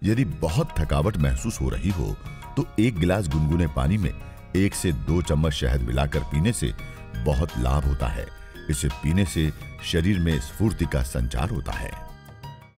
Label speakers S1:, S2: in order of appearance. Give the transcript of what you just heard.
S1: यदि बहुत थकावट महसूस हो रही हो तो 1 गिलास गुनगुने पानी में 1 से 2 चम्मच शहद मिलाकर पीने से बहुत लाभ होता है। इसे पीने से शरीर में स्फूर्ति का संचार होता है।